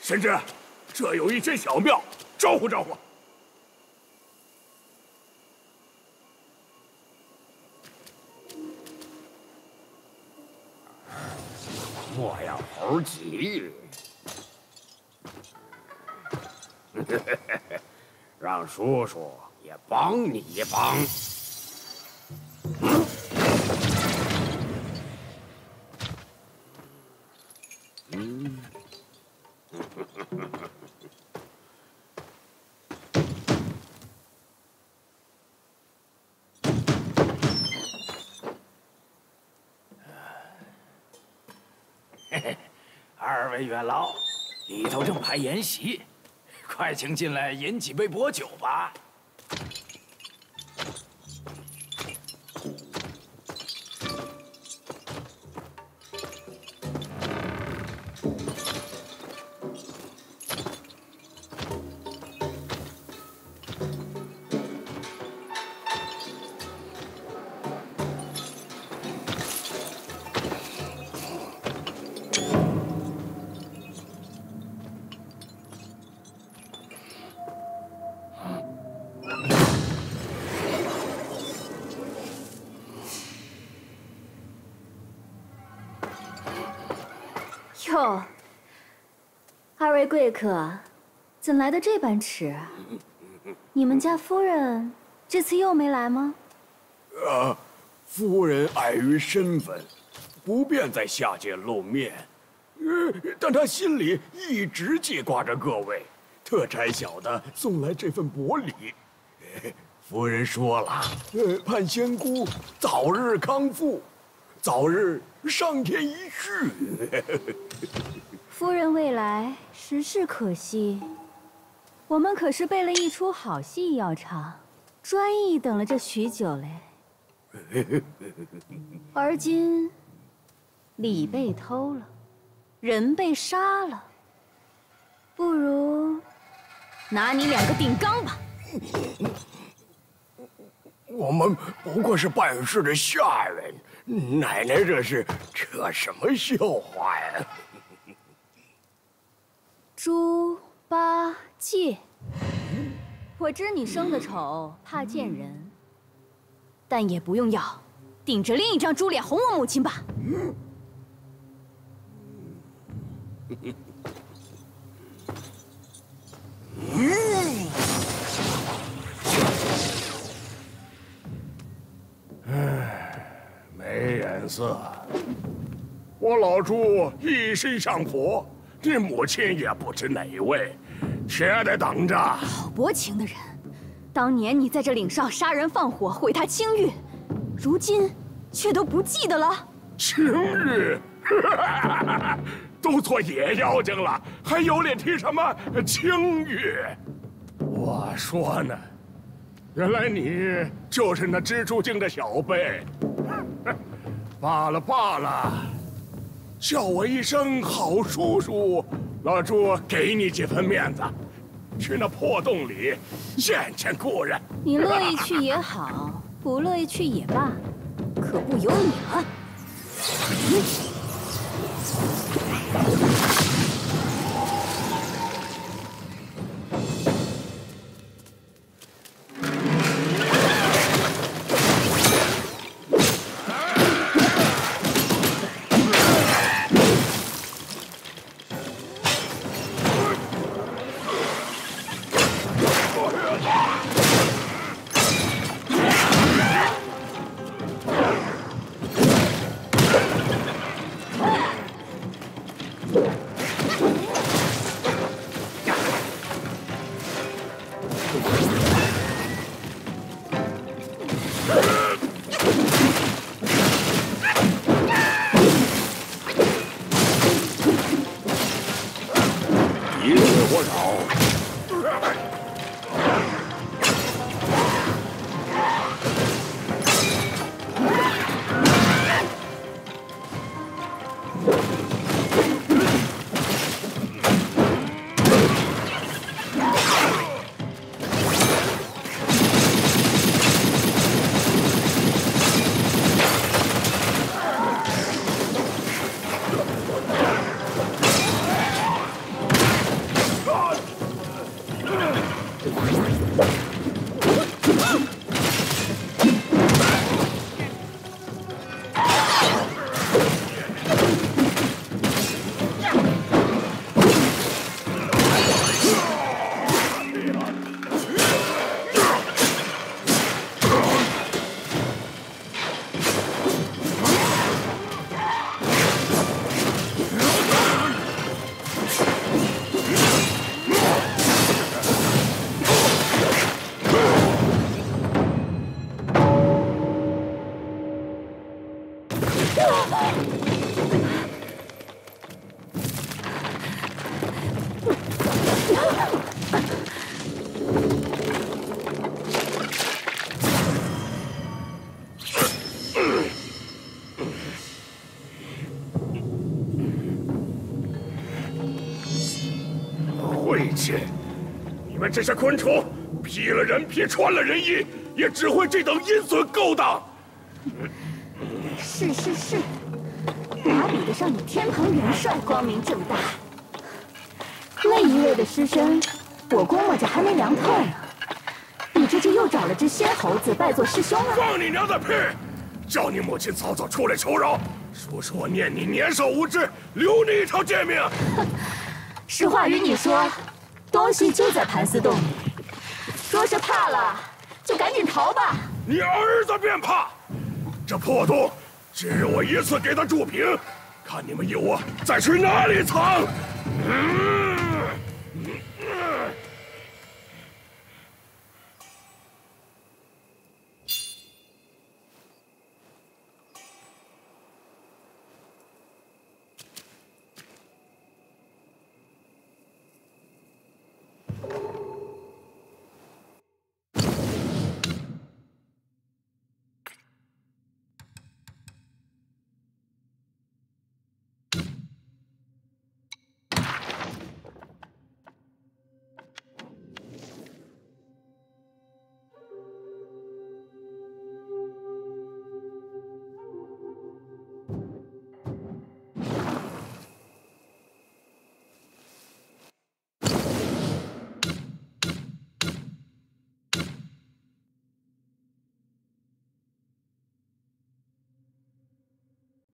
神之，这有一间小庙，招呼招呼。 莫要猴急，让叔叔也帮你一帮。 二位元老，里头正排筵席，快请进来饮几杯薄酒吧。 哟，二位贵客，怎来的这般迟啊？你们家夫人这次又没来吗？ 夫人碍于身份，不便在下界露面。但她心里一直记挂着各位，特差小的送来这份薄礼。夫人说了，盼仙姑早日康复，早日上天一续。 夫人未来，实是可惜。我们可是备了一出好戏要唱，专意等了这许久嘞。而今礼被偷了，人被杀了，不如拿你两个顶缸吧。 我们不过是办事的下人，奶奶这是扯什么笑话呀？ 猪八戒，我知你生的丑，怕见人，但也不用要，顶着另一张猪脸哄我母亲吧。 没眼色。我老朱一心向佛，你母亲也不知哪位，且得等着。 好薄情的人，当年你在这岭上杀人放火，毁他清誉，如今却都不记得了。 清誉，都做野妖精了，还有脸提什么清誉？我说呢，原来你就是那蜘蛛精的小辈。罢了罢了，叫我一声好叔叔，老朱给你几分面子，去那破洞里见见故人。 你乐意去也好，不乐意去也罢，可不由你了。 亲！你们这些昆虫，披了人皮，穿了人衣，也只会这等阴损勾当。 是，哪比得上你天蓬元帅光明正大？那一位的尸身，我估摸着还没凉透呢。你这就又找了只仙猴子拜做师兄了？ 放你娘的屁！叫你母亲早早出来求饶！叔叔，我念你年少无知，留你一条贱命。 实话与你说，东西就在盘丝洞里。若是怕了，就赶紧逃吧。 你儿子便怕！这破洞，今日我一次给他筑平，看你们有我再去哪里藏！